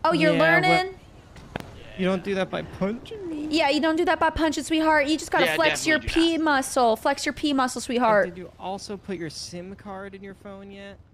Oh, you're learning? You don't do that by punching me? Yeah, you don't do that by punching, sweetheart. You just gotta flex your P muscle. Flex your P muscle, sweetheart. Did you also put your SIM card in your phone yet?